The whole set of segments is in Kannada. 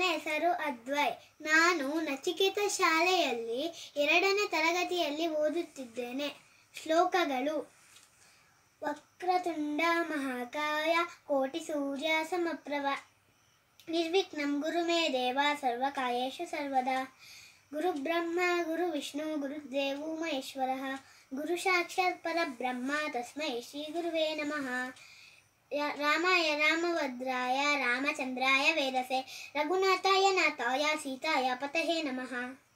ಹೆಸರು ಅದ್ವಯ್. ನಾನು ನಚಿಕೇತ ಶಾಲೆಯಲ್ಲಿ 2ನೇ ತರಗತಿಯಲ್ಲಿ ಓದುತ್ತಿದ್ದೇನೆ. ಶ್ಲೋಕಗಳು. ವಕ್ರತುಂಡ ಮಹಾಕಾಯ ಕೋಟಿ ಸೂರ್ಯ ಸಮಪ್ರಭ ನಿರ್ವಿಘ್ನಂ ಗುರು ಮೇ ದೇವ ಸರ್ವಕಾರ್ಯೇಷು ಸರ್ವದಾ. ಗುರು ಬ್ರಹ್ಮ ಗುರು ವಿಷ್ಣು ಗುರುದೇವೋ ಮಹೇಶ್ವರಃ. ಗುರು ಸಾಕ್ಷಾತ್ ಪರಬ್ರಹ್ಮ ತಸ್ಮೈ ಶ್ರೀ ಗುರುವೇ ನಮಃ. ರಾಮಾಯ ರಾಮಭದ್ರಾಯ ರಾಮಚಂದ್ರಾಯ ವೇದಸೆ ರಘುನಾಥಾಯ ನಾಥಾಯ ಸೀತಾಯ ಪತಯೇ ನಮಃ.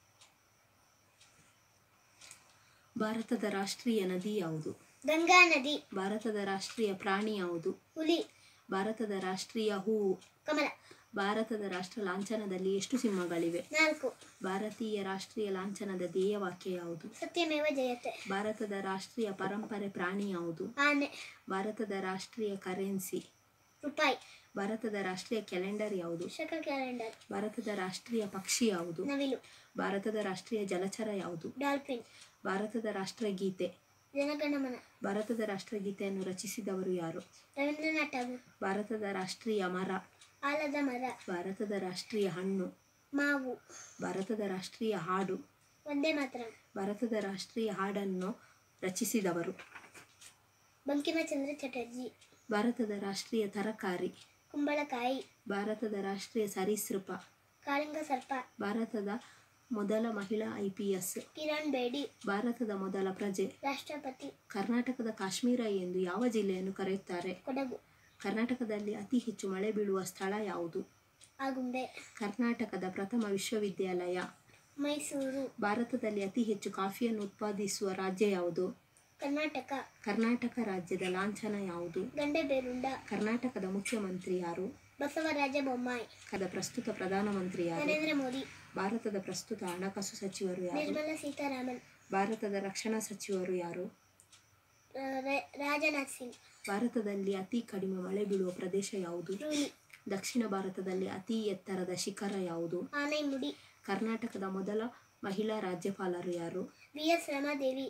ಭಾರತದ ರಾಷ್ಟ್ರೀಯ ನದಿ ಯಾವುದು? ಗಂಗಾ ನದಿ. ಭಾರತದ ರಾಷ್ಟ್ರೀಯ ಪ್ರಾಣಿ ಯಾವುದು? ಹುಲಿ. ಭಾರತದ ರಾಷ್ಟ್ರೀಯ ಹೂವು? ಕಮಲ. ಭಾರತದ ರಾಷ್ಟ್ರ ಲಾಂಛನದಲ್ಲಿ ಎಷ್ಟು ಸಿಂಹಗಳಿವೆ? 4. ಭಾರತೀಯ ರಾಷ್ಟ್ರೀಯ ಲಾಂಛನದ ಧ್ಯೇಯವಾಕ್ಯ ಯಾವುದು? ಸತ್ಯಮೇವ ಜಯತೆ. ಭಾರತದ ರಾಷ್ಟ್ರೀಯ ಪರಂಪರೆ ಪ್ರಾಣಿ ಯಾವುದು? ಆನೆ. ಭಾರತದ ರಾಷ್ಟ್ರೀಯ ಕರೆನ್ಸಿ? ರೂಪಾಯಿ. ಭಾರತದ ರಾಷ್ಟ್ರೀಯ ಕ್ಯಾಲೆಂಡರ್ ಯಾವುದು? ಶಕ ಕ್ಯಾಲೆಂಡರ್. ಭಾರತದ ರಾಷ್ಟ್ರೀಯ ಪಕ್ಷಿ ಯಾವುದು? ನವಿಲು. ಭಾರತದ ರಾಷ್ಟ್ರೀಯ ಜಲಚರ ಯಾವುದು? ಡಾಲ್ಫಿನ್. ಭಾರತದ ರಾಷ್ಟ್ರಗೀತೆ? ಜನಗಣಮನ. ಭಾರತದ ರಾಷ್ಟ್ರಗೀತೆಯನ್ನು ರಚಿಸಿದವರು ಯಾರು? ರವೀಂದ್ರನಾಥ್ ಠಾಗೂರ್. ಭಾರತದ ರಾಷ್ಟ್ರೀಯ ಮರ? ಆಲದ ಮರ. ಭಾರತದ ರಾಷ್ಟ್ರೀಯ ಹಣ್ಣು? ಮಾವು. ಭಾರತದ ರಾಷ್ಟ್ರೀಯ ಹಾಡು? ವಂದೇ ಮಾತರಂ. ಭಾರತದ ರಾಷ್ಟ್ರೀಯ ಹಾಡನ್ನು ರಚಿಸಿದವರು? ಬಂಕಿಮಚಂದ್ರ ಚಟರ್ಜಿ. ಭಾರತದ ರಾಷ್ಟ್ರೀಯ ತರಕಾರಿ? ಕುಂಬಳಕಾಯಿ. ಭಾರತದ ರಾಷ್ಟ್ರೀಯ ಸರೀಸೃಪ? ಕಾಳಿಂಗ ಸರ್ಪ. ಭಾರತದ ಮೊದಲ ಮಹಿಳಾ IPS? ಕಿರಣ್ ಬೇಡಿ. ಭಾರತದ ಮೊದಲ ಪ್ರಜೆ? ರಾಷ್ಟ್ರಪತಿ. ಕರ್ನಾಟಕದ ಕಾಶ್ಮೀರ ಎಂದು ಯಾವ ಜಿಲ್ಲೆಯನ್ನು ಕರೆಯುತ್ತಾರೆ? ಕೊಡಗು. ಕರ್ನಾಟಕದಲ್ಲಿ ಅತಿ ಹೆಚ್ಚು ಮಳೆ ಬೀಳುವ ಸ್ಥಳ ಯಾವುದು? ಆಗುಂಬೆ. ಕರ್ನಾಟಕದ ಪ್ರಥಮ ವಿಶ್ವವಿದ್ಯಾಲಯ? ಮೈಸೂರು. ಭಾರತದಲ್ಲಿ ಅತಿ ಹೆಚ್ಚು ಕಾಫಿಯನ್ನು ಉತ್ಪಾದಿಸುವ ರಾಜ್ಯ ಯಾವುದು? ಕರ್ನಾಟಕ. ಕರ್ನಾಟಕ ರಾಜ್ಯದ ಲಾಂಛನ ಯಾವುದು? ಗಂಡೆಬೇರುಂಡ. ಕರ್ನಾಟಕದ ಮುಖ್ಯಮಂತ್ರಿ ಯಾರು? ಬಸವರಾಜ ಬೊಮ್ಮಾಯಿ. ಪ್ರಸ್ತುತ ಪ್ರಧಾನಮಂತ್ರಿ ಯಾರು? ನರೇಂದ್ರ ಮೋದಿ. ಭಾರತದ ಪ್ರಸ್ತುತ ಹಣಕಾಸು ಸಚಿವರು ಯಾರು? ನಿರ್ಮಲಾ ಸೀತಾರಾಮನ್. ಭಾರತದ ರಕ್ಷಣಾ ಸಚಿವರು ಯಾರು? ರಾಜನಾಥ್ ಸಿಂಗ್. ಭಾರತದಲ್ಲಿ ಅತಿ ಕಡಿಮೆ ಮಳೆ ಬೀಳುವ ಪ್ರದೇಶ ಯಾವುದು? ರೂಲಿ. ದಕ್ಷಿಣ ಭಾರತದಲ್ಲಿ ಅತಿ ಎತ್ತರದ ಶಿಖರ ಯಾವುದು? ಆನೈಮುಡಿ. ಕರ್ನಾಟಕದ ಮೊದಲ ಮಹಿಳಾ ರಾಜ್ಯಪಾಲರು ಯಾರು? VS ರಮಾದೇವಿ.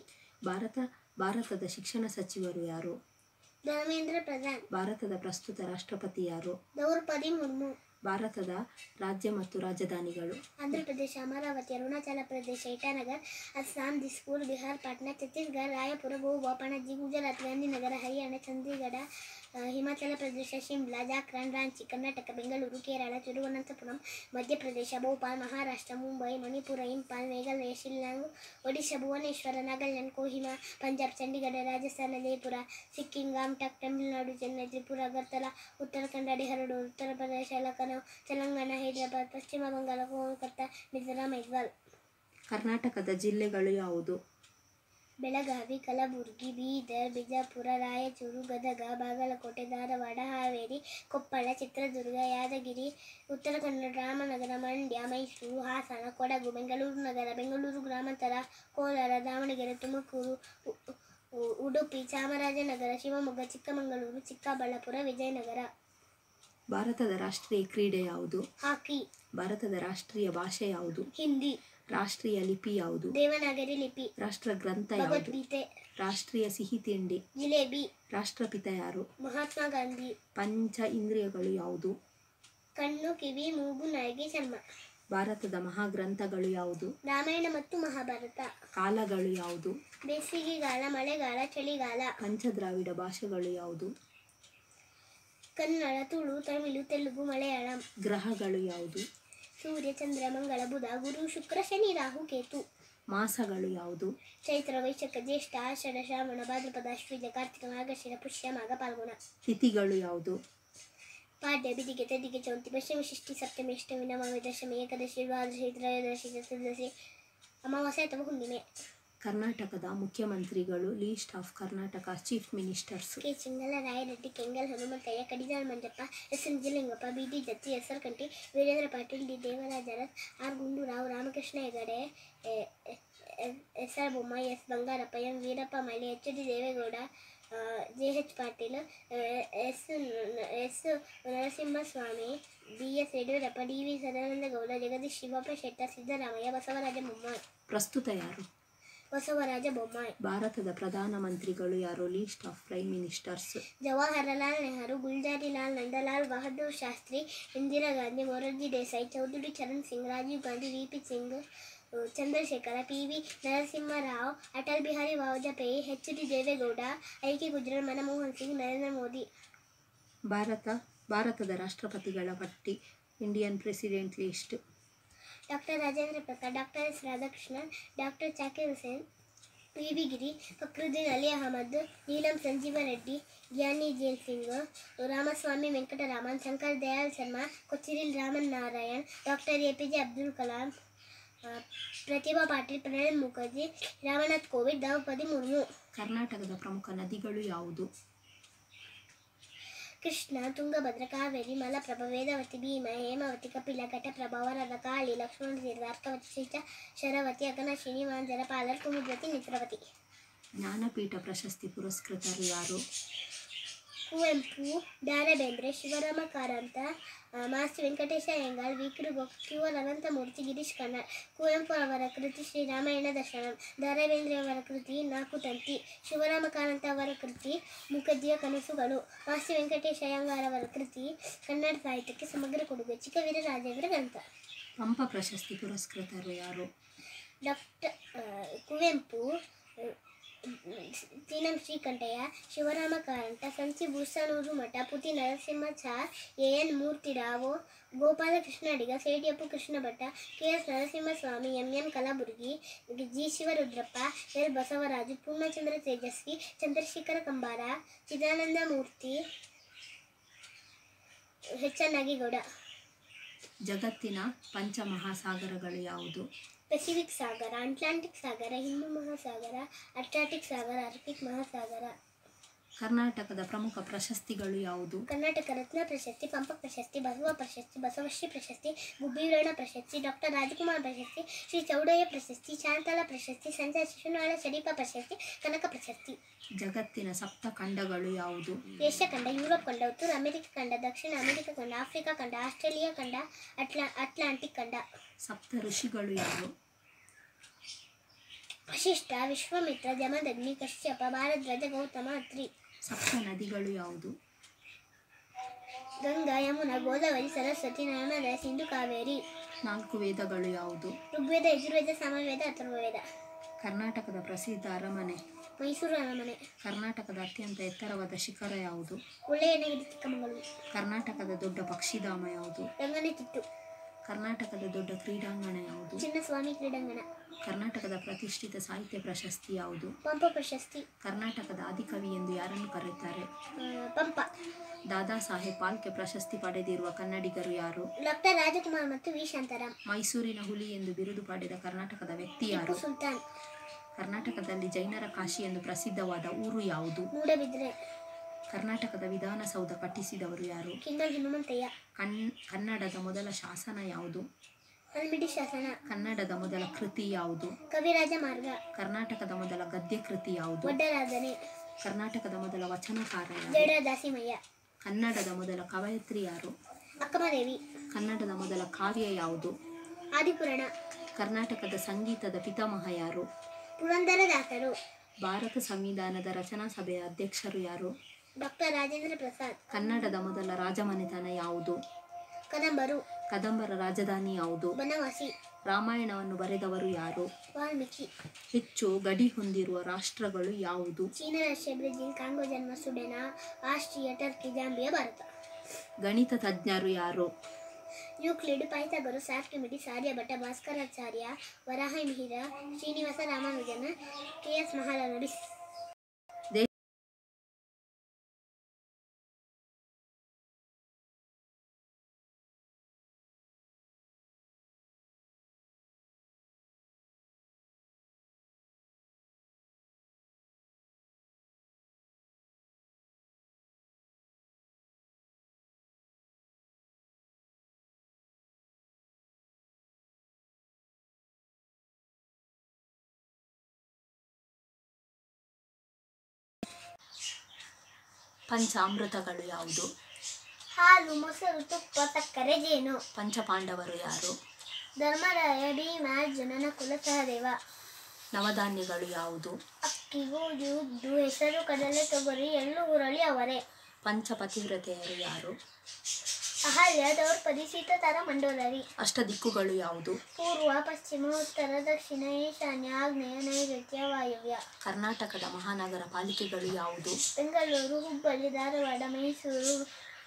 ಭಾರತದ ಶಿಕ್ಷಣ ಸಚಿವರು ಯಾರು? ಧರ್ಮೇಂದ್ರ ಪ್ರಧಾನ್. ಭಾರತದ ಪ್ರಸ್ತುತ ರಾಷ್ಟ್ರಪತಿ ಯಾರು? ದ್ರೌಪದಿ ಮುರ್ಮು. ಭಾರತದ ರಾಜ್ಯ ಮತ್ತು ರಾಜಧಾನಿಗಳು? ಆಂಧ್ರ ಪ್ರದೇಶ ಅಮರಾವತಿ, ಅರುಣಾಚಲ ಪ್ರದೇಶ ಇಟಾನಗರ್, ಅಸ್ಸಾಂ ದಿಸ್ಪುರ್, ಬಿಹಾರ್ ಪಾಟ್ನಾ, ಛತ್ತೀಸ್ಗಢ ರಾಯಪುರ, ಗೋವಾ ಪಣಜಿ, ಗುಜರಾತ್ ಗಾಂಧಿನಗರ, ಹರಿಯಾಣ ಚಂಡೀಗಢ, ಹಿಮಾಚಲ ಪ್ರದೇಶ ಶಿಮ್ಲಾ, ಜಾರ್ಖಂಡ್ ರಾಂಚಿ, ಕರ್ನಾಟಕ ಬೆಂಗಳೂರು, ಕೇರಳ ತಿರುವನಂತಪುರಂ, ಮಧ್ಯಪ್ರದೇಶ ಭೋಪಾಲ್, ಮಹಾರಾಷ್ಟ್ರ ಮುಂಬೈ, ಮಣಿಪುರ ಇಂಫಾಲ್, ಮೇಘಾಲಯ ಶಿಲ್ಲಾಂಗ್, ಒಡಿಶಾ ಭುವನೇಶ್ವರ, ನಾಗಾಲ್ಯಾಂಡ್ ಕೋಹಿಮಾ, ಪಂಜಾಬ್ ಚಂಡೀಗಢ, ರಾಜಸ್ಥಾನ ಜೈಪುರ, ಸಿಕ್ಕಿಂ ಗಾಮ್ಟಾಕ್, ತಮಿಳುನಾಡು ಚೆನ್ನೈ, ತ್ರಿಪುರ ಅಗರ್ತಲಾ, ಉತ್ತರಾಖಂಡ ಡೆಹ್ರಾಡೂನ್, ಉತ್ತರ ಪ್ರದೇಶ ಲಖನೌ, ತೆಲಂಗಾಣ ಹೈದರಾಬಾದ್, ಪಶ್ಚಿಮ ಬಂಗಾಳ ಕೋಲ್ಕತ್ತಾ, ಮಿಜೋರಾಂ ಐಜ್ವಾಲ್. ಕರ್ನಾಟಕದ ಜಿಲ್ಲೆಗಳು ಯಾವುದು? ಬೆಳಗಾವಿ, ಕಲಬುರಗಿ, ಬೀದರ್, ಬಿಜಾಪುರ, ರಾಯಚೂರು, ಗದಗ, ಬಾಗಲಕೋಟೆ, ಧಾರವಾಡ, ಹಾವೇರಿ, ಕೊಪ್ಪಳ, ಚಿತ್ರದುರ್ಗ, ಯಾದಗಿರಿ, ಉತ್ತರ ಕನ್ನಡ, ರಾಮನಗರ, ಮಂಡ್ಯ, ಮೈಸೂರು, ಹಾಸನ, ಕೊಡಗು, ಬೆಂಗಳೂರು ನಗರ, ಬೆಂಗಳೂರು ಗ್ರಾಮಾಂತರ, ಕೋಲಾರ, ದಾವಣಗೆರೆ, ತುಮಕೂರು, ಉಡುಪಿ, ಚಾಮರಾಜನಗರ, ಶಿವಮೊಗ್ಗ, ಚಿಕ್ಕಮಗಳೂರು, ಚಿಕ್ಕಬಳ್ಳಾಪುರ, ವಿಜಯನಗರ. ಭಾರತದ ರಾಷ್ಟ್ರೀಯ ಕ್ರೀಡೆ ಯಾವುದು? ಹಾಕಿ. ಭಾರತದ ರಾಷ್ಟ್ರೀಯ ಭಾಷೆ ಯಾವುದು? ಹಿಂದಿ. ರಾಷ್ಟ್ರೀಯ ಲಿಪಿ ಯಾವುದು? ದೇವನಾಗರಿ ಲಿಪಿ. ರಾಷ್ಟ್ರ ಗ್ರಂಥ ಯಾವುದು? ಭಗವದ್ಗೀತೆ. ರಾಷ್ಟ್ರೀಯ ಸಿಹಿ ತಿಂಡಿ? ಜಿಲೇಬಿ. ರಾಷ್ಟ್ರಪಿತ ಯಾರು? ಮಹಾತ್ಮ ಗಾಂಧಿ. ಪಂಚ ಇಂದ್ರಿಯಗಳು ಯಾವುದು? ಕಣ್ಣು, ಕಿವಿ, ಮೂಗು, ನಾಲಿಗೆ, ಚರ್ಮ. ಭಾರತದ ಮಹಾಗ್ರಂಥಗಳು ಯಾವುದು? ರಾಮಾಯಣ ಮತ್ತು ಮಹಾಭಾರತ. ಕಾಲಗಳು ಯಾವುದು? ಬೇಸಿಗೆಗಾಲ, ಮಳೆಗಾಲ, ಚಳಿಗಾಲ. ಪಂಚದ್ರಾವಿಡ ಭಾಷೆಗಳು ಯಾವುದು? ಕನ್ನಡ, ತುಳು, ತಮಿಳು, ತೆಲುಗು, ಮಲಯಾಳಂ. ಗ್ರಹಗಳು ಯಾವುದು? ಸೂರ್ಯ, ಚಂದ್ರ, ಮಂಗಳ, ಬುಧ, ಗುರು, ಶುಕ್ರ, ಶನಿ, ರಾಹು, ಕೇತು. ಮಾಸಗಳು ಯಾವುದು? ಚೈತ್ರ, ವೈಶಾಖ, ಜ್ಯೇಷ್ಠ, ಆಷಾಢ, ಶ್ರಾವಣ, ಭಾದ್ರಪದ, ಅಶ್ವಿಜ, ಕಾರ್ತಿಕ, ಮಾರ್ಗಶಿರ, ಪುಷ್ಯ, ಮಾಘ, ಫಾಲ್ಗುಣ. ತಿಥಿಗಳು ಯಾವುದು? ಪಾಡ್ಯ, ಬಿದಿಗೆ, ತದಿಗೆ, ಚೌತಿ, ಪಶ್ಚಿಮ ಷಷ್ಠಿ, ಸಪ್ತಮಿ, ಅಷ್ಟಮಿ, ನವಮಿ, ದಶಮಿ, ಏಕಾದಶಿ, ದ್ವಾದಶಿ, ತ್ರಯೋದಶಿ, ಚತುರ್ದಶಿ, ಅಮಾವಾಸ್ಯೆ ಅಥವಾ ಹುಣ್ಣಿಮೆ. ಕರ್ನಾಟಕದ ಮುಖ್ಯಮಂತ್ರಿಗಳು? List of Karnataka chief ministers. K. Chengalarayareddy, Kengal Hanumanthaiah, Kadidal Manjappa, S. Nijalingappa, B. D. Jatti, S. R. Kanthi, Veerendra Patil, D. Devaraj Urs, R. Gundurao, Ramakrishna Hegde, S. R. Bommai, S. Bangarappa, M. Veerappa Moily, H. D. Devegowda, J. H. Patil, S. Narasimhaswamy, B. S. Yediyurappa, D. V. Sadanandagowda, Jagadish Shivappa Shettar, Siddaramaiah, Basavaraj Bommai. ಪ್ರಸ್ತುತ ಯಾರು? ಬಸವರಾಜ ಬೊಮ್ಮಾಯಿ. ಭಾರತದ ಪ್ರಧಾನಮಂತ್ರಿಗಳು ಯಾರು? List of prime ministers. Jawaharlal Nehru, Gulzarilal Nandalal Bahadur Shastri, Indira Gandhi, Morarji Desai, Chaudhary Charan Singh, Rajiv Gandhi, VP. Singh, Chandrashekhar, PV. Narasimharao, Atal Bihari Vajpayee, HD. Devegowda, IK. Gujral, Manmohan Singh, Narendra Modi. ಭಾರತದ ರಾಷ್ಟ್ರಪತಿಗಳ ಪಟ್ಟಿ. Indian president list. Doctor Rajendra Prasad, doctor S. Radhakrishnan, doctor Zakir Hussain, VV. Giri, Fakhruddin Ali Ahmed, Neelam Sanjiva Reddy, Giani Zail Singh, Ramaswamy Venkataraman, Shankar Dayal Sharma, Kocheril Raman Narayan, doctor APJ. Abdul Kalam, ಪ್ರತಿಭಾ ಪಾಟೀಲ್, ಪ್ರಣಬ್ ಮುಖರ್ಜಿ, ರಾಮನಾಥ್ ಕೋವಿಂದ್, ದ್ರೌಪದಿ ಮುರ್ಮು. ಕರ್ನಾಟಕದ ಪ್ರಮುಖ ನದಿಗಳು ಯಾವುದು? ಕೃಷ್ಣ, ತುಂಗಭದ್ರಾ, ಕಾವೇರಿ, ಮಲಪ್ರಭಾ, ವೇದವತಿ, ಭೀಮಾ, ಹೇಮಾವತಿ, ಕಪಿಲ, ಘಟಪ್ರಭಾ, ವರದಾ, ಕಾಳಿ, ಲಕ್ಷ್ಮಣ ತೀರ್ಥ, ಅರ್ಕವತಿ, ಶೀತ, ಶರಾವತಿ, ಅಘನಾಶಿನಿ, ಮಾಂಜರ, ಪಾಲರ್, ಕುಮುದ್ವತಿ, ನೇತ್ರಾವತಿ. ಜ್ಞಾನಪೀಠ ಪ್ರಶಸ್ತಿ ಪುರಸ್ಕೃತರು ಯಾರು? ಕುವೆಂಪು, ದ. ರಾ ಬೇಂದ್ರೆ, ಶಿವರಾಮ ಕಾರಂತ, ಮಾಸ್ತಿ ವೆಂಕಟೇಶ ಅಯ್ಯಂಗಾರ್, ವಿ. ಕೃ. ಕ್ಯೂ.ಆರ್. ಅನಂತಮೂರ್ತಿ, ಗಿರೀಶ್ ಕರ್ನಾಡ್. ಕುವೆಂಪು ಅವರ ಕೃತಿ ಶ್ರೀರಾಮಾಯಣ ದರ್ಶನಂ, ದ. ರಾ ಬೇಂದ್ರೆ ಅವರ ಕೃತಿ ನಾಲ್ಕು ತಂತಿ, ಶಿವರಾಮ ಕಾರಂತ ಅವರ ಕೃತಿ ಮೂಕಜ್ಜಿಯ ಕನಸುಗಳು, ಮಾಸ್ತಿ ವೆಂಕಟೇಶ ಅಯ್ಯಂಗಾರ್ ಅವರ ಕೃತಿ ಕನ್ನಡ ಸಾಹಿತ್ಯಕ್ಕೆ ಸಮಗ್ರ ಕೊಡುಗೆ, ಚಿಕ್ಕವೀರ ರಾಜೇಂದ್ರ ಗ್ರಂಥ. ಪಂಪ ಪ್ರಶಸ್ತಿ ಪುರಸ್ಕೃತರು ಯಾರು? Doctor Kuvempu, Teenam Srikantaiah, Shivarama Karanth, Sanchi Bhoosanuru Math, Puti Narasimhachar, AN. Murthirao, Gopalakrishna Adiga, Sediyapu Krishna Bhatta, KS. Narasimhaswamy, MM. Kalburgi, G. Shivarudrappa, L. Basavaraju, Poornachandra Tejaswi, Chandrashekhara Kambara, Chidananda Murthy, H. N. Nagegowda. ಜಗತ್ತಿನ ಪಂಚಮಹಾಸಾಗರಗಳು ಯಾವುದು? ಪೆಸಿಫಿಕ್ ಸಾಗರ, ಅಟ್ಲಾಂಟಿಕ್ ಸಾಗರ, ಹಿಂದೂ ಮಹಾಸಾಗರ, ಅಟ್ಲಾಂಟಿಕ್ ಸಾಗರ, ಆರ್ಕ್ಟಿಕ್ ಮಹಾಸಾಗರ. ಕರ್ನಾಟಕದ ಪ್ರಮುಖ ಪ್ರಶಸ್ತಿಗಳು ಯಾವುದು? ಕರ್ನಾಟಕ ರತ್ನ ಪ್ರಶಸ್ತಿ, ಪಂಪ ಪ್ರಶಸ್ತಿ, ಬಸವ ಪ್ರಶಸ್ತಿ, ಬಸವಶ್ರೀ ಪ್ರಶಸ್ತಿ, ಗುಬ್ಬಿವೀರಣ್ಣ ಪ್ರಶಸ್ತಿ, ಡಾಕ್ಟರ್ ರಾಜಕುಮಾರ್ ಪ್ರಶಸ್ತಿ, ಶ್ರೀ ಚೌಡಯ್ಯ ಪ್ರಶಸ್ತಿ, ಶಾಂತಲಾ ಪ್ರಶಸ್ತಿ, ಸಂತ ಶಿಶುನಾಳ ಶರೀಫ ಪ್ರಶಸ್ತಿ, ಕನಕ ಪ್ರಶಸ್ತಿ. ಜಗತ್ತಿನ ಸಪ್ತ ಖಂಡಗಳು ಯಾವುದು? ಏಷ್ಯಾ ಖಂಡ, ಯುರೋಪ್ ಖಂಡ, ಉತ್ತರ ಅಮೆರಿಕ ಖಂಡ, ದಕ್ಷಿಣ ಅಮೆರಿಕ ಖಂಡ, ಆಫ್ರಿಕಾ ಖಂಡ, ಆಸ್ಟ್ರೇಲಿಯಾ ಖಂಡ, ಅಟ್ಲಾಂಟಿಕ್ ಖಂಡ. ಸಪ್ತ ಋಷಿಗಳು ಯಾರು? ವಶಿಷ್ಠ, ವಿಶ್ವಾಮಿತ್ರ, ಜಮದಗ್ನಿ, ಕಶ್ಯಪ, ಭಾರದ್ವಾಜ, ಗೌತಮ, ಅತ್ರಿ. ಸಪ್ತ ನದಿಗಳು ಯಾವುದು? ಗಂಗಾ, ಯಮುನಾ, ಗೋದಾವರಿ, ಸರಸ್ವತಿ, ನರ್ಮದಾ, ಸಿಂಧು, ಕಾವೇರಿ. ನಾಲ್ಕು ವೇದಗಳು ಯಾವುದು? ಋಗ್ವೇದ, ಯಜುರ್ವೇದ, ಸಾಮವೇದ, ಅಥರ್ವವೇದ. ಕರ್ನಾಟಕದ ಪ್ರಸಿದ್ಧ ಅರಮನೆ? ಮೈಸೂರು ಅರಮನೆ. ಕರ್ನಾಟಕದ ಅತ್ಯಂತ ಎತ್ತರವಾದ ಶಿಖರ ಯಾವುದು? ಮುಳ್ಳಯ್ಯನಗಿರಿ, ಚಿಕ್ಕಮಗಳೂರು. ಕರ್ನಾಟಕದ ದೊಡ್ಡ ಪಕ್ಷಿಧಾಮ ಯಾವುದು? ರಂಗನತಿಟ್ಟು. ಕರ್ನಾಟಕದ ದೊಡ್ಡ ಕ್ರೀಡಾಂಗಣ ಯಾವುದು? ಚಿನ್ನಸ್ವಾಮಿ ಕ್ರೀಡಾಂಗಣ. ಕರ್ನಾಟಕದ ಪ್ರತಿಷ್ಠಿತ ಸಾಹಿತ್ಯ ಪ್ರಶಸ್ತಿ ಯಾವುದು? ಪಂಪ ಪ್ರಶಸ್ತಿ. ಕರ್ನಾಟಕದ ಆದಿಕವಿ ಎಂದು ಯಾರನ್ನು ಕರೆಯುತ್ತಾರೆ? ಪಂಪ. ದಾದಾ ಸಾಹೇಬ್ ಫಾಲ್ಕೆ ಪ್ರಶಸ್ತಿ ಪಡೆದಿರುವ ಕನ್ನಡಿಗರು ಯಾರು? ಡಾಕ್ಟರ್ ರಾಜಕುಮಾರ್ ಮತ್ತು ವಿ. ಶಾಂತಾರಾಮ್. ಮೈಸೂರಿನ ಹುಲಿ ಎಂದು ಬಿರುದು ಪಡೆದ ಕರ್ನಾಟಕದ ವ್ಯಕ್ತಿ ಯಾರು? ಟಿಪ್ಪು ಸುಲ್ತಾನ್. ಕರ್ನಾಟಕದಲ್ಲಿ ಜೈನರ ಕಾಶಿ ಎಂದು ಪ್ರಸಿದ್ಧವಾದ ಊರು ಯಾವುದು? ಮೂಡಬಿದ್ರೆ. ಕರ್ನಾಟಕದ ವಿಧಾನಸೌಧ ಕಟ್ಟಿಸಿದವರು ಯಾರು? ಕಿಂಗಲ್ ಹನುಮಂತಯ್ಯ. ಕನ್ನಡದ ಮೊದಲ ಶಾಸನ ಯಾವುದು? ಹಲ್ಮಿಡಿ ಶಾಸನ. ಕನ್ನಡದ ಮೊದಲ ಕೃತಿ ಯಾವುದು? ಕವಿರಾಜ ಮಾರ್ಗ. ಕರ್ನಾಟಕದ ಮೊದಲ ಗದ್ಯ ಕೃತಿ ಯಾವುದು? ಒಡ್ಡರಾಧನೆ. ಕರ್ನಾಟಕದ ಮೊದಲ ವಚನಕಾರ ಯಾರು? ಜಡ ದಾಸಿಮಯ್ಯ. ಕನ್ನಡದ ಮೊದಲ ಕವಯತ್ರಿ ಯಾರು? ಅಕ್ಕಮದೇವಿ. ಕನ್ನಡದ ಮೊದಲ ಕಾವ್ಯ ಯಾವುದು? ಆದಿಪುರಾಣ. ಕರ್ನಾಟಕದ ಸಂಗೀತದ ಪಿತಾಮಹ ಯಾರು? ಪುರಂದರದಾಸರು. ಭಾರತ ಸಂವಿಧಾನದ ರಚನಾ ಸಭೆಯ ಅಧ್ಯಕ್ಷರು ಯಾರು? ಡಾಕ್ಟರ್ ರಾಜೇಂದ್ರ ಪ್ರಸಾದ್. ಕನ್ನಡದ ಮೊದಲ ರಾಜಮನೆತನ ಯಾವುದು? ಕದಂಬರು. ಕದಂಬರ ರಾಜಧಾನಿ ಯಾವುದು? ಬನವಾಸಿ. ರಾಮಾಯಣವನ್ನು ಬರೆದವರು ಯಾರು? ವಾಲ್ಮೀಕಿ. ಹೆಚ್ಚು ಗಡಿ ಹೊಂದಿರುವ ರಾಷ್ಟ್ರಗಳು ಯಾವುದು? ಚೀನಾ, ರಷ್ಯಾ, ಬ್ರೆಜಿಲ್, ಕಾಂಗೋ, ಜನ್ಮ, Sudan, Austria, Turkey, Zambia, Bharat. ಗಣಿತ ತಜ್ಞರು ಯಾರು? Euclid, Pythagoras, Archimedes, Aryabhata, Bhaskaracharya, Varaha Mihira, Srinivasa Ramanujan, KS. Mahalanobis. ಪಂಚಾಮೃತಗಳು ಯಾವುದು? ಹಾಲು, ಮೊಸರು, ತುಪ್ಪ, ಸಕ್ಕರೆ, ಜೇನು. ಪಂಚಪಾಂಡವರು ಯಾರು? ಧರ್ಮರಾಯ, ಭೀಮ, ಅರ್ಜುನ, ನಕುಲ, ಸಹದೇವ. ನವಧಾನ್ಯಗಳು ಯಾವುದು? ಅಕ್ಕಿ, ಗೋಧಿ, ಉದ್ದು, ಹೆಸರು, ಕಡಲೆ, ತೊಗರಿ, ಎಳ್ಳು, ಹುರಳಿ, ಅವರೆ. ಪಂಚಪತಿವ್ರತೆಯರು ಯಾರು? ಅಹಲ್ಯ, ದ್ರೌಪದಿ, ಸೀತಾತಾರ, ಮಂಡೋದರಿ. ಅಷ್ಟದಿಕ್ಕುಗಳು ಯಾವುದು? ಪೂರ್ವ, ಪಶ್ಚಿಮ, ಉತ್ತರ, ದಕ್ಷಿಣ, ಈಶಾನ್ಯ, ಆಗ್ನೇಯ, ನೈಋತ್ಯ, ವಾಯವ್ಯ. ಕರ್ನಾಟಕದ ಮಹಾನಗರ ಪಾಲಿಕೆಗಳು ಯಾವುದು? ಬೆಂಗಳೂರು, ಹುಬ್ಬಳ್ಳಿ, ಧಾರವಾಡ, ಮೈಸೂರು,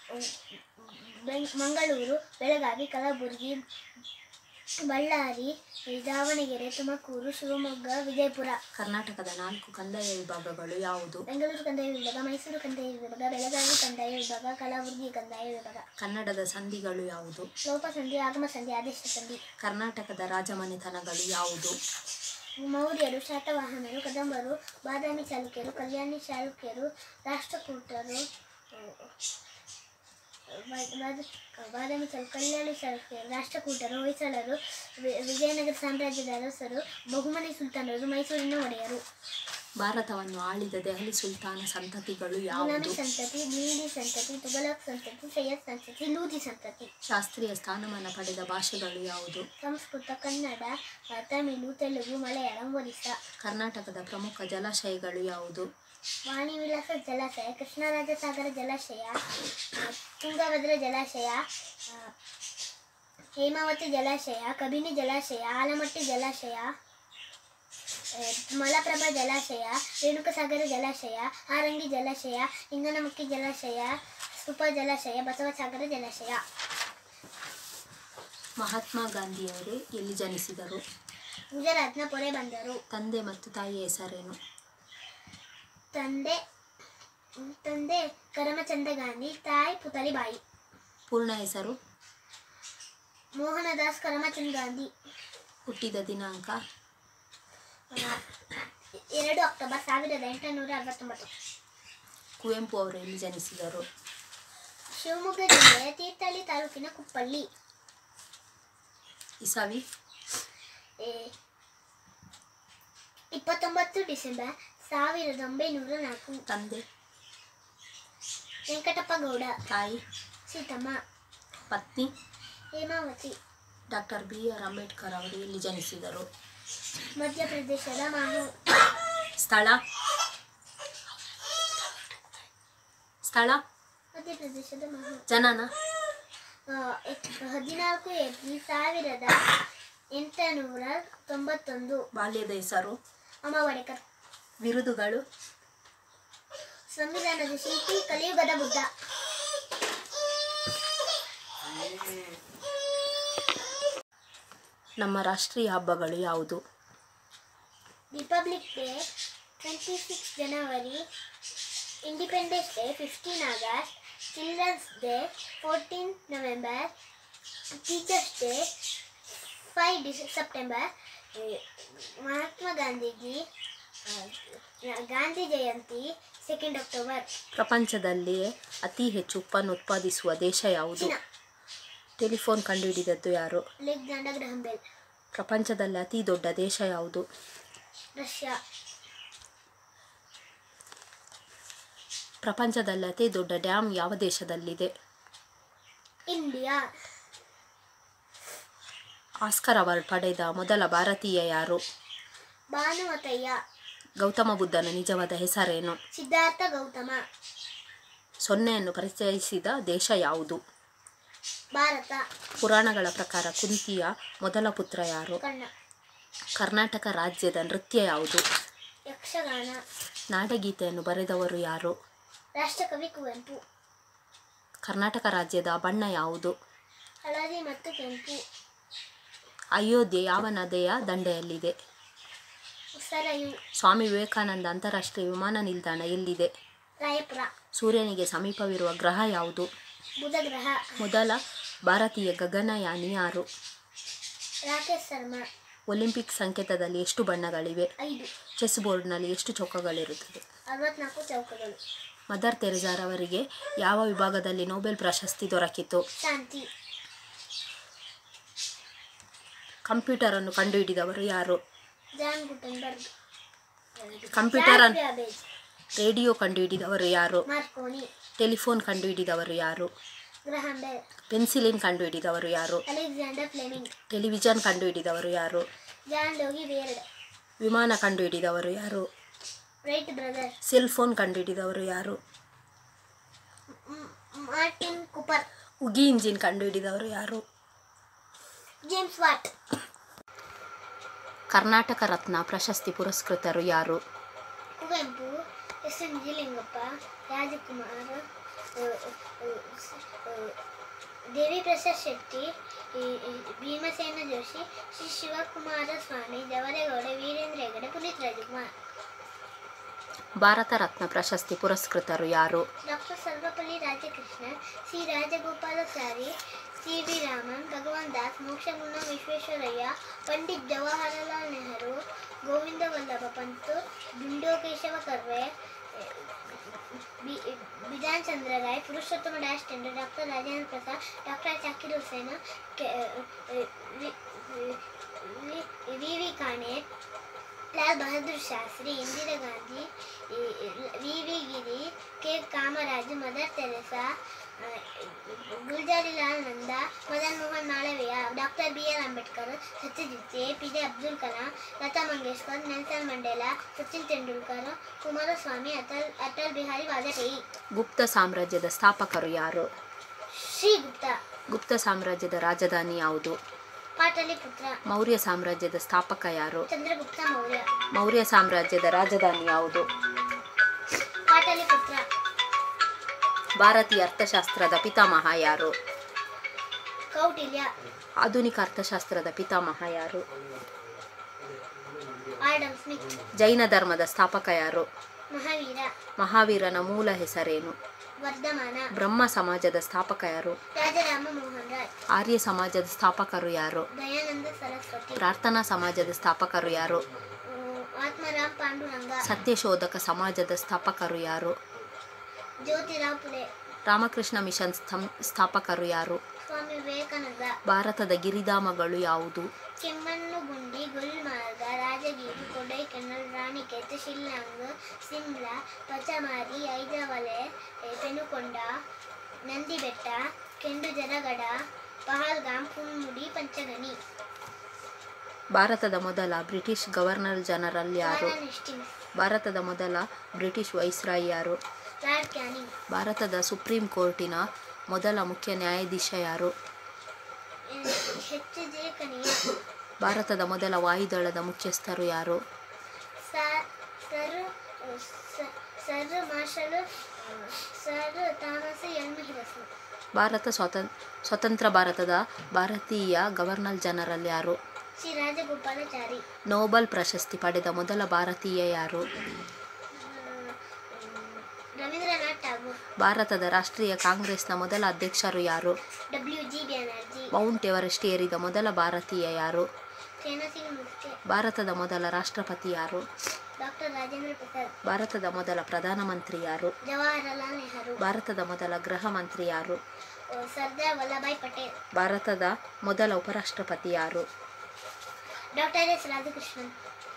ಮಂಗಳೂರು, ಬೆಳಗಾವಿ, ಕಲಬುರಗಿ, ಬಳ್ಳಾರಿ, ದಾವಣಗೆರೆ, ತುಮಕೂರು, ಶಿವಮೊಗ್ಗ, ವಿಜಯಪುರ. ಕರ್ನಾಟಕದ 4 ಕಂದಾಯ ವಿಭಾಗಗಳು ಯಾವುದು? ಬೆಂಗಳೂರು ಕಂದಾಯ ವಿಭಾಗ, ಮೈಸೂರು ಕಂದಾಯ ವಿಭಾಗ, ಬೆಳಗಾವಿ ಕಂದಾಯ ವಿಭಾಗ, ಕಲಬುರಗಿ ಕಂದಾಯ ವಿಭಾಗ. ಕನ್ನಡದ ಸಂಧಿಗಳು ಯಾವುದು? ಲೋಪ ಸಂಧಿ, ಆಗಮ ಸಂಧಿ, ಆದೇಶ ಸಂಧಿ. ಕರ್ನಾಟಕದ ರಾಜಮನೆತನಗಳು ಯಾವುದು? ಮೌರ್ಯರು, ಶಾತವಾಹನರು, ಕದಂಬರು, ಬಾದಾಮಿ ಚಾಲುಕ್ಯರು, ಕಲ್ಯಾಣಿ ಚಾಲುಕ್ಯರು, ರಾಷ್ಟ್ರಕೂಟರು, ಬಾದಾಮಿ ಕಲ್ಯಾಣಿ ಚಾಲುಕ್ಯರು, ರಾಷ್ಟ್ರಕೂಟರು, ಹೊಯ್ಸಳರು, ವಿಜಯನಗರ ಸಾಮ್ರಾಜ್ಯದ ಅರಸರು, ಬಹುಮನಿ ಸುಲ್ತಾನರು, ಮೈಸೂರಿನ ಒಡೆಯರು. ಭಾರತವನ್ನು ಆಳಿದ ದೆಹಲಿ ಸುಲ್ತಾನ ಸಂತತಿಗಳು ಗುಲಾಮಿ ಯಾವುದು? ಸಂತತಿ, ಬೀಡಿ ಸಂತತಿ, ತುಘಲಕ್ ಸಂತತಿ, ಸೈಯದ್ ಸಂತತಿ, ಲೂದಿ ಸಂತತಿ. ಶಾಸ್ತ್ರೀಯ ಸ್ಥಾನಮಾನ ಪಡೆದ ಭಾಷೆಗಳು ಯಾವುದು? ಸಂಸ್ಕೃತ, ಕನ್ನಡ, ತಮಿಳು, ತೆಲುಗು, ಮಲಯಾಳಂ, ಒರಿಸ್ಸಾ. ಕರ್ನಾಟಕದ ಪ್ರಮುಖ ಜಲಾಶಯಗಳು ಯಾವುದು? ವಾಣಿ ವಿಲಾಸ ಜಲಾಶಯ, ಕೃಷ್ಣರಾಜಸಾಗರ ಜಲಾಶಯ, ತುಂಗಭದ್ರಾ ಜಲಾಶಯ, ಹೇಮಾವತಿ ಜಲಾಶಯ, ಕಬಿನಿ ಜಲಾಶಯ, ಆಲಮಟ್ಟಿ ಜಲಾಶಯ, ಮಲಪ್ರಭಾ ಜಲಾಶಯ, ರೇಣುಕಸಾಗರ ಜಲಾಶಯ, ಹಾರಂಗಿ ಜಲಾಶಯ, ಲಿಂಗನಮಕ್ಕಿ ಜಲಾಶಯ, ಸ್ತೂಪ ಜಲಾಶಯ, ಬಸವಸಾಗರ ಜಲಾಶಯ. ಮಹಾತ್ಮ ಗಾಂಧಿಯವರು ಎಲ್ಲಿ ಜನಿಸಿದರು? ಗುಜರಾತ್ನ ಪೊರೆಬಂದರು. ತಂದೆ ಮತ್ತು ತಾಯಿಯ ಹೆಸರೇನು? ತಂದೆ ಕರಮಚಂದ ಗಾಂಧಿ, ತಾಯಿ ಪುತಲಿಬಾಯಿ. ಪೂರ್ಣ ಹೆಸರು? ಮೋಹನದಾಸ್ ಕರಮಚಂದ್ ಗಾಂಧಿ. ಹುಟ್ಟಿದ ದಿನಾಂಕ? 2 ಅಕ್ಟೋಬರ್ 1869. ಕುವೆಂಪು ಅವರು ಎಲ್ಲಿ ಜನಿಸಿದರು? ಶಿವಮೊಗ್ಗ ಜಿಲ್ಲೆಯ ತೀರ್ಥಹಳ್ಳಿ ತಾಲೂಕಿನ ಕುಪ್ಪಳ್ಳಿ. ಇಸವಿ? 29 ಡಿಸೆಂಬರ್ 1904. ತಂದೆ? ವೆಂಕಟಪ್ಪ ಗೌಡ. ತಾಯಿ? ಸೀತಮ್ಮ. ಪತ್ನಿ? ಹೇಮಾವತಿ. ಡಾಕ್ಟರ್ BR ಅಂಬೇಡ್ಕರ್ ಅವರು ಎಲ್ಲಿ ಜನಿಸಿದರು? ಮಧ್ಯಪ್ರದೇಶದ ಮಾಹು. ಸ್ಥಳ? ಮಧ್ಯಪ್ರದೇಶದ ಮಾಹು. ಜನನ? 14 ಏಪ್ರಿಲ್ 1891. ಬಾಲ್ಯದ ಹೆಸರು? ಅಮವಡೆಕರ್. ಬಿರುದುಗಳು? ಸಂವಿಧಾನದ ಶಿಲ್ಪಿ, ಕಲಿಯುಗದ ಬುದ್ಧ. ನಮ್ಮ ರಾಷ್ಟ್ರೀಯ ಹಬ್ಬಗಳು ಯಾವುದು? Republic day 26 January, independence day 15 August, children's day 14 November, teachers day 5 September, Mahatma Gandhiji Gandhi Jayanti 2 October. ಪ್ರಪಂಚದಲ್ಲಿಯೇ ಅತಿ ಹೆಚ್ಚು ಉಪ್ಪನ್ನು ಉತ್ಪಾದಿಸುವ ದೇಶ ಯಾವುದು? ಚೀನಾ. ಟೆಲಿಫೋನ್ ಕಂಡುಹಿಡಿದದ್ದು ಯಾರು? Alexander Graham Bell. ಪ್ರಪಂಚದಲ್ಲಿ ಅತಿ ದೊಡ್ಡ ದೇಶ ಯಾವುದು? ರಷ್ಯಾ. ಪ್ರಪಂಚದಲ್ಲಿ ಅತಿ ದೊಡ್ಡ ಡ್ಯಾಮ್ ಯಾವ ದೇಶದಲ್ಲಿದೆ? ಇಂಡಿಯಾ. ಆಸ್ಕರ್ ಅವಾರ್ಡ್ ಪಡೆದ ಮೊದಲ ಭಾರತೀಯ ಯಾರು? ಭಾನುಮತಯ್ಯ. ಗೌತಮ ಬುದ್ಧನ ನಿಜವಾದ ಹೆಸರೇನು? ಸಿದ್ಧಾರ್ಥ ಗೌತಮ. ಸೊನ್ನೆಯನ್ನು ಪರಿಚಯಿಸಿದ ದೇಶ ಯಾವುದು? ಭಾರತ. ಪುರಾಣಗಳ ಪ್ರಕಾರ ಕುಂತಿಯ ಮೊದಲ ಪುತ್ರ ಯಾರು? ಕರ್ಣ. ಕರ್ನಾಟಕ ರಾಜ್ಯದ ನೃತ್ಯ ಯಾವುದು? ಯಕ್ಷಗಾನ. ನಾಡಗೀತೆಯನ್ನು ಬರೆದವರು ಯಾರು? ರಾಷ್ಟ್ರಕವಿ ಕುವೆಂಪು. ಕರ್ನಾಟಕ ರಾಜ್ಯದ ಬಣ್ಣ ಯಾವುದು? ಹಳದಿ ಮತ್ತು ಕೆಂಪು. ಅಯೋಧ್ಯೆ ಯಾವ ನದಿಯ ದಂಡೆಯಲ್ಲಿದೆ? ಸರಯು. ಸ್ವಾಮಿ ವಿವೇಕಾನಂದ ಅಂತಾರಾಷ್ಟ್ರೀಯ ವಿಮಾನ ನಿಲ್ದಾಣ ಎಲ್ಲಿದೆ? ರಾಯಪುರ. ಸೂರ್ಯನಿಗೆ ಸಮೀಪವಿರುವ ಗ್ರಹ ಯಾವುದು? ಬುಧ ಗ್ರಹ. ಮೊದಲ ಭಾರತೀಯ ಗಗನಯಾನಿ ಯಾರು? ರಾಕೇಶ್ ಶರ್ಮಾ. ಒಲಿಂಪಿಕ್ ಸಂಕೇತದಲ್ಲಿ ಎಷ್ಟು ಬಣ್ಣಗಳಿವೆ? 5. ಚೆಸ್ ಬೋರ್ಡ್ನಲ್ಲಿ ಎಷ್ಟು ಚೌಕಗಳಿರುತ್ತದೆ? 64 ಚೌಕಗಳು. ಮದರ್ ತೆರೆಸಾರವರಿಗೆ ಯಾವ ವಿಭಾಗದಲ್ಲಿ ನೊಬೆಲ್ ಪ್ರಶಸ್ತಿ ದೊರಕಿತು? ಶಾಂತಿ. ಕಂಪ್ಯೂಟರ್ ಅನ್ನು ಕಂಡುಹಿಡಿದವರು ಯಾರು? John Gutenberg. Computer Charles Babbage. Radio ಕಂಡುಹಿಡಿದವರು ಯಾರು? ಮಾರ್ಕೋನಿ. ಟೆಲಿಫೋನ್ ಕಂಡುಹಿಡಿದವರು ಯಾರು? Graham bell. ಪೆನ್ಸಿಲಿನ್ ಕಂಡುಹಿಡಿದವರು ಯಾರು? Alexander Fleming. ಟೆಲಿವಿಷನ್ ಕಂಡುಹಿಡಿದವರು ಯಾರು? John Logie Baird. ವಿಮಾನ ಕಂಡುಹಿಡಿದವರು ಯಾರು? Wright brother. ಸೆಲ್ ಫೋನ್ ಕಂಡುಹಿಡಿದವರು ಯಾರು? Martin Cooper. ಉಗಿ ಇಂಜಿನ್ ಕಂಡುಹಿಡಿದವರು ಯಾರು? James Watt. ಕರ್ನಾಟಕ ರತ್ನ ಪ್ರಶಸ್ತಿ ಪುರಸ್ಕೃತರು ಯಾರು? Kuvempu, S N Nijalingappa, Rajkumar, Devi Prasad Shetty, Bhimsen Joshi, Shri Shivakumara Swami, Javaregowda, Veerendra Hegde, Puneeth Rajkumar. ಭಾರತ ರತ್ನ ಪ್ರಶಸ್ತಿ ಪುರಸ್ಕೃತರು ಯಾರು? Doctor Sarvepalli Radhakrishnan, C Rajagopalachari, C V Raman, Bhagwan Das, Mokshagundam Visvesvaraya, Pandit Jawaharlal Nehru, Govind Vallabh Pant, ಗುಂಡೋ Keshav Karve, Bidhan Chandra Roy, Purushottam Das Tandon, doctor Rajendra Prasad, doctor Zakir Hussain, V V Kane, Lal Bahadur Shastri, Indira Gandhi, V V Giri, K Kamaraj, mother Teresa, Gulzarilal Nanda, Madan Mohan Malaviya, doctor B R Ambedkar, Satyajit Ray, P J Abdul Kalam, Lata Mangeshkar, Nelson Mandela, Sachin Tendulkar, Kumaraswamy, Atal Bihari Vajpayee. Gupta ಸಾಮ್ರಾಜ್ಯದ ಸ್ಥಾಪಕರು ಯಾರು? ಶ್ರೀಗುಪ್ತ. ಗುಪ್ತ ಸಾಮ್ರಾಜ್ಯದ ರಾಜಧಾನಿ ಯಾವುದು? ಪಾಟಲಿಪುತ್ರ. ಮೌರ್ಯ ಸಾಮ್ರಾಜ್ಯದ ಸ್ಥಾಪಕ ಯಾರು? ಚಂದ್ರಗುಪ್ತ ಮೌರ್ಯ. ಮೌರ್ಯ ಸಾಮ್ರಾಜ್ಯದ ರಾಜಧಾನಿ ಯಾವುದು? ಪಾಟಲಿಪುತ್ರ. ಭಾರತೀಯ ಅರ್ಥಶಾಸ್ತ್ರದ ಪಿತಾಮಹ ಯಾರು? ಕೌಟಿಲ್ಯ. ಆಧುನಿಕ ಅರ್ಥಶಾಸ್ತ್ರದ ಪಿತಾಮಹ ಯಾರು? Adam Smith. ಜೈನ ಧರ್ಮದ ಸ್ಥಾಪಕ ಯಾರು? ಮಹಾವೀರ. ಮಹಾವೀರನ ಮೂಲ ಹೆಸರೇನು? ವರ್ಧಮಾನ. ಬ್ರಹ್ಮ ಸಮಾಜದ ಸ್ಥಾಪಕ ಯಾರು? ರಾಜರಾಮ ಮೋಹನ್ ರಾಯ್. ಆರ್ಯ ಸಮಾಜದ ಸ್ಥಾಪಕರು ಯಾರು? ದಯಾನಂದ ಸರಸ್ವತಿ. ಪ್ರಾರ್ಥನಾ ಸಮಾಜದ ಸ್ಥಾಪಕರು ಯಾರು? ಆತ್ಮರಾಮ್ ಪಾಂಡುರಂಗ. ಸತ್ಯಶೋಧಕ ಸಮಾಜದ ಸ್ಥಾಪಕರು ಯಾರು? ಜ್ಯೋತಿರಾವ್ ಫುಲೆ. ರಾಮಕೃಷ್ಣ ಮಿಷನ್ ಸ್ಥಾಪಕರು ಯಾರು? ಸ್ವಾಮಿ ವಿವೇಕಾನಂದ. ಭಾರತದ ಗಿರಿಧಾಮಗಳು ಯಾವುದು? ಕೆಮ್ಮಣ್ಣುಗುಂಡಿ, ಗುಲ್ಮಾರ್ಗ, ರಾಜಗಿರಿ, ಕೊಡೈಕೆನಾಲ್, ರಾಣಿಖೇತ್, ಶಿಲ್ಲಾಂಗ್, ಸಿಮ್ಲಾ, ಪಚಮಾರಿ, ಐದವಲೆ, ಪೆನುಕೊಂಡ, ನಂದಿಬೆಟ್ಟ, ಕೆಂಡುಜರಗಡ, ಪಹಲ್ಗಾಮ್, ಪುನ್ಮುಡಿ, ಪಂಚಗನಿ. ಭಾರತದ ಮೊದಲ ಬ್ರಿಟಿಷ್ ಗವರ್ನರ್ ಜನರಲ್ ಯಾರು? Warren Hastings. ಭಾರತದ ಮೊದಲ ಬ್ರಿಟಿಷ್ ವೈಸ್ರಾಯ್ ಯಾರು? Lord Canning. ಭಾರತದ ಸುಪ್ರೀಂ ಕೋರ್ಟಿನ ಮೊದಲ ಮುಖ್ಯ ನ್ಯಾಯಾಧೀಶ ಯಾರು? H J Kania. ಭಾರತದ ಮೊದಲ ವಾಯುದಳದ ಮುಖ್ಯಸ್ಥರು ಯಾರು? Sir marshal sir Thomas Elmhirst. ಸ್ವತಂತ್ರ ಭಾರತದ ಭಾರತೀಯ ಗವರ್ನರ್ ಜನರಲ್ ಯಾರು? ಶ್ರೀ ರಾಜಗೋಪಾಲಾಚಾರಿ. ನೋಬೆಲ್ ಪ್ರಶಸ್ತಿ ಪಡೆದ ಮೊದಲ ಭಾರತೀಯ ಯಾರು? ರವೀಂದ್ರನಾಥ್ ಟಾಗೋರ್. ಭಾರತದ ರಾಷ್ಟ್ರೀಯ ಕಾಂಗ್ರೆಸ್ನ ಮೊದಲ ಅಧ್ಯಕ್ಷರು ಯಾರು? WG ಬ್ಯಾನರ್ಜಿ. ಮೌಂಟ್ ಎವರೆಸ್ಟ್ ಏರಿದ ಮೊದಲ ಭಾರತೀಯ ಯಾರು? ಸೇನಾಸಿಂಗ್ ಮುಖ್ಯ. ಭಾರತದ ಮೊದಲ ರಾಷ್ಟ್ರಪತಿ ಯಾರು? ಡಾಕ್ಟರ್ ರಾಜೇಂದ್ರ ಪ್ರಸಾದ್. ಭಾರತದ ಮೊದಲ ಪ್ರಧಾನಮಂತ್ರಿ ಯಾರು? ಜವಾಹರಲಾಲ್ ನೆಹರು. ಭಾರತದ ಮೊದಲ ಗೃಹ ಮಂತ್ರಿ ಯಾರು? ಸರ್ದಾರ್ ವಲ್ಲಭಾಯ್ ಪಟೇಲ್. ಭಾರತದ ಮೊದಲ ಉಪರಾಷ್ಟ್ರಪತಿ ಯಾರು? Doctor S Radhakrishnan.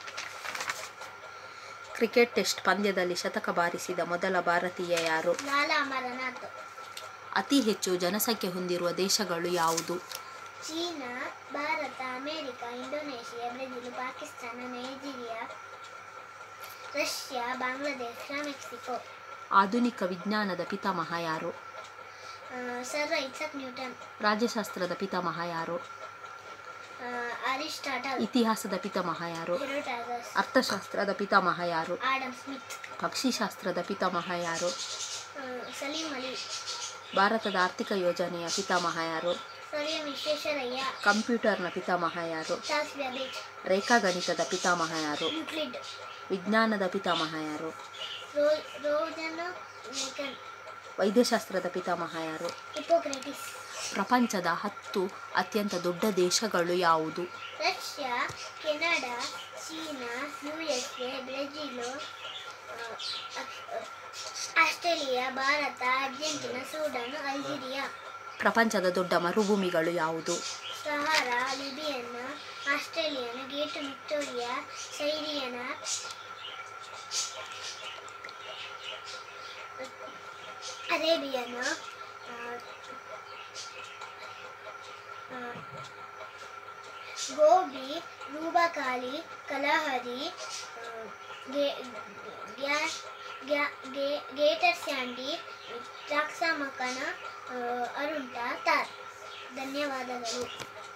Cricket test ಪಂದ್ಯದಲ್ಲಿ ಶತಕ ಬಾರಿಸಿದ ಮೊದಲ ಭಾರತೀಯ ಯಾರು? ಲಾಲಾ ಅಮರನಾಥ್. ಅತಿ ಹೆಚ್ಚು ಜನಸಂಖ್ಯೆ ಹೊಂದಿರುವ ದೇಶಗಳು ಯಾವುದು? China, Bharat, America, Indonesia, Brazil, Pakistan, Nigeria, Russia, Bangladesh, Mexico. ಆಧುನಿಕ ವಿಜ್ಞಾನದ ಪಿತಾಮಹ ಯಾರು? Sir Isaac Newton. ರಾಜ್ಯಶಾಸ್ತ್ರದ ಪಿತಾಮಹ ಯಾರು? ಅರಿಸ್ಟಾಟಲ್. ಇತಿಹಾಸದ ಪಿತಾಮಹ ಯಾರು? ಹೆರೋಡಾಟಸ್. ಅರ್ಥಶಾಸ್ತ್ರದ ಪಿತಾಮಹ ಯಾರು? Adam Smith. ಪಕ್ಷಿಶಾಸ್ತ್ರದ ಪಿತಾಮಹ ಯಾರು? ಸಲೀಂ ಅಲಿ. ಭಾರತದ ಆರ್ಥಿಕ ಯೋಜನೆಯ ಪಿತಾಮಹ ಯಾರು? Sir M Visvesvaraya. ಕಂಪ್ಯೂಟರ್ನ ಪಿತಾಮಹ ಯಾರು? Charles Babbage. ರೇಖಾಗಣಿತದ ಪಿತಾಮಹ ಯಾರು? ಯೂಕ್ಲಿಡ್. ವಿಜ್ಞಾನದ ಪಿತಾಮಹ ಯಾರು? ರೋಜನ್ ಮೇಕನ್. ವೈದ್ಯಶಾಸ್ತ್ರದ ಪಿತಾಮಹ ಯಾರು? ಹಿಪ್ಪೋಕ್ರೇಟಿಸ್. ಪ್ರಪಂಚದ 10 ಅತ್ಯಂತ ದೊಡ್ಡ ದೇಶಗಳು ಯಾವುದು? Russia, Canada, China, USA, Brazil, Australia, Bharat, Argentina, Sudan, Algeria. ಪ್ರಪಂಚದ ದೊಡ್ಡ ಮರುಭೂಮಿಗಳು ಯಾವುದು? Sahara, Libyan, Australian, great Victoria, Syrian, Arabian, Gobi, Rub al Khali, Kalahari, greater sandy, Taklamakan, Arunta Thar. ಧನ್ಯವಾದಗಳು.